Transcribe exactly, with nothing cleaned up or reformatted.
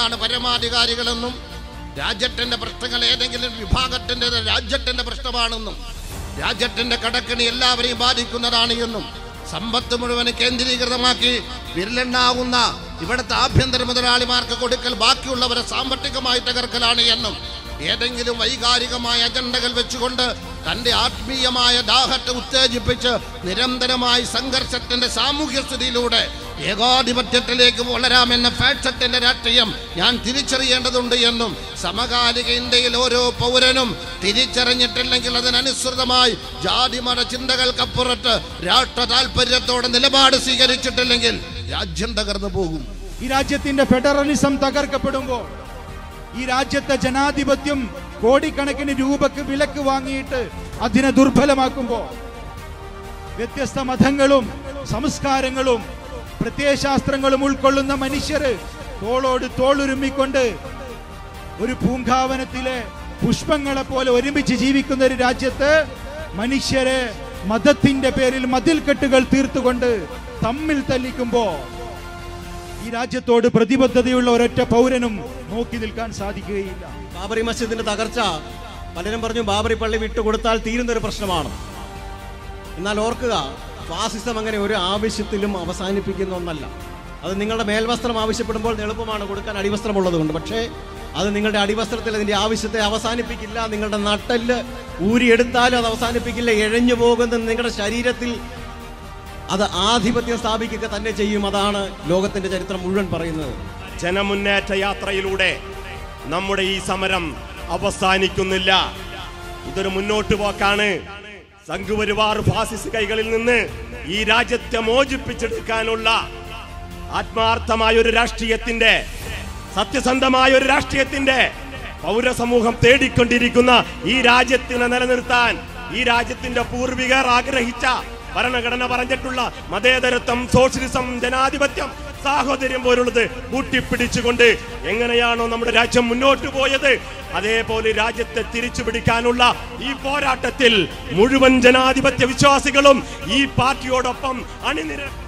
ജനങ്ങളാണ് പരമാധികാരികളെന്നും രാജ്യത്തിന്റെ പ്രശ്നങ്ങൾ ഏതെങ്കിലും വിഭാഗത്തിന്റെ രാജ്യത്തിന്റെ പ്രശ്നമാണെന്നും രാജ്യത്തിന്റെ കടക്കണി എല്ലാവരെയും ബാധിക്കുന്നതാണ് എന്നും സമ്പത്ത് മുഴുവൻ കേന്ദ്രീകൃതമാക്കി വിരലെണ്ണാവുന്ന ഇവിടുത്തെ ആഭ്യന്തര മുതലാളിമാർക്ക് കൊടുക്കൽ ബാക്കിയുള്ളവരെ സാമ്പത്തികമായി തകർക്കലാണ് എന്നും ഏതെങ്കിലും വൈകാരികമായ അജണ്ടകൾ വെച്ചുകൊണ്ട് തന്റെ ആത്മീയമായ ദാഹത്തെ ഉത്തേജിപ്പിച്ച് നിരന്തരമായി സംഘർഷത്തിന്റെ സാമൂഹ്യ സ്ഥിതിയിലൂടെ ഏകാധിപത്യത്തിലേക്ക് വളരാമെന്ന ഫാഷത്തിന്റെ രാഷ്ട്രീയം ഞാൻ തിരിച്ചറിയേണ്ടതുണ്ട് എന്നും സമകാലിക ഇന്ത്യയിൽ ഓരോ പൗരനും തിരിച്ചറിഞ്ഞിട്ടില്ലെങ്കിൽ അതിനനുസൃതമായി ജാതിമത ചിന്തകൾക്കപ്പുറത്ത് രാഷ്ട്ര താല്പര്യത്തോടെ നിലപാട് സ്വീകരിച്ചിട്ടില്ലെങ്കിൽ രാജ്യം തകർന്നു പോകും. ഈ രാജ്യത്തിന്റെ ഫെഡറലിസം തകർക്കപ്പെടുമ്പോൾ, ഈ രാജ്യത്തെ ജനാധിപത്യം കോടിക്കണക്കിന് രൂപക്ക് വിലക്ക് വാങ്ങിയിട്ട് അതിനെ ദുർബലമാക്കുമ്പോ, വ്യത്യസ്ത മതങ്ങളും സംസ്കാരങ്ങളും പ്രത്യയശാസ്ത്രങ്ങളും ഉൾക്കൊള്ളുന്ന മനുഷ്യര് തോളോട് തോളുരുമ്മിക്കൊണ്ട് ഒരു പൂങ്കാവനത്തിലെ പുഷ്പങ്ങളെ പോലെ ഒരുമിച്ച് ജീവിക്കുന്ന ഒരു രാജ്യത്ത് മനുഷ്യരെ മതത്തിന്റെ പേരിൽ മതിൽക്കെട്ടുകൾ തീർത്തുകൊണ്ട് തമ്മിൽ തല്ലിക്കുമ്പോ ഈ രാജ്യത്തോട് പ്രതിബദ്ധതയുള്ള ഒരൊറ്റ പൗരനും നോക്കി നിൽക്കാൻ സാധിക്കുകയില്ല. ബാബറി മസ്ജിദിന്റെ തകർച്ച പലരും പറഞ്ഞു ബാബറി പള്ളി വിട്ടുകൊടുത്താൽ തീരുന്നൊരു പ്രശ്നമാണ്. എന്നാൽ ഓർക്കുക, ഫാസിസം അങ്ങനെ ഒരു ആവശ്യത്തിലും അവസാനിപ്പിക്കുന്ന ഒന്നല്ല. അത് നിങ്ങളുടെ മേൽവസ്ത്രം ആവശ്യപ്പെടുമ്പോൾ എളുപ്പമാണ് കൊടുക്കാൻ അടിവസ്ത്രമുള്ളത് കൊണ്ട്. പക്ഷേ അത് നിങ്ങളുടെ അടിവസ്ത്രത്തിൽ അതിൻ്റെ ആവശ്യത്തെ അവസാനിപ്പിക്കില്ല. നിങ്ങളുടെ നട്ടെല്ല് ഊരിയെടുത്താലും അത് അവസാനിപ്പിക്കില്ല. എഴഞ്ഞു പോകുന്ന നിങ്ങളുടെ ശരീരത്തിൽ അത് ആധിപത്യം സ്ഥാപിക്കുക തന്നെ ചെയ്യും. അതാണ് ലോകത്തിന്റെ ചരിത്രം മുഴുവൻ പറയുന്നത്. ജനമുന്നേറ്റ യാത്രയിലൂടെ നമ്മുടെ ഈ സമരം അവസാനിക്കുന്നില്ല. ഇതൊരു മുന്നോട്ട് പോക്കാണ്. സംഘപരിവാർ ഫാസിസ്റ്റ് കൈകളിൽ നിന്ന് ഈ രാജ്യത്തെ മോചിപ്പിച്ചെടുക്കാനുള്ള ആത്മാർത്ഥമായ ഒരു രാഷ്ട്രീയത്തിന്റെ, സത്യസന്ധമായ ഒരു രാഷ്ട്രീയത്തിന്റെ പൗരസമൂഹം തേടിക്കൊണ്ടിരിക്കുന്ന ഈ രാജ്യത്തിനെ നിലനിർത്താൻ ഈ രാജ്യത്തിന്റെ പൂർവികർ ആഗ്രഹിച്ച ഭരണഘടന പറഞ്ഞിട്ടുള്ള മതേതരത്വം, സോഷ്യലിസം, ജനാധിപത്യം, സാഹോദര്യം പോലുള്ളത് കൂട്ടിപ്പിടിച്ചുകൊണ്ട് എങ്ങനെയാണോ നമ്മുടെ രാജ്യം മുന്നോട്ട് പോയത്, അതേപോലെ രാജ്യത്തെ തിരിച്ചു പിടിക്കാനുള്ള ഈ പോരാട്ടത്തിൽ മുഴുവൻ ജനാധിപത്യ വിശ്വാസികളും ഈ പാർട്ടിയോടൊപ്പം അണിനിര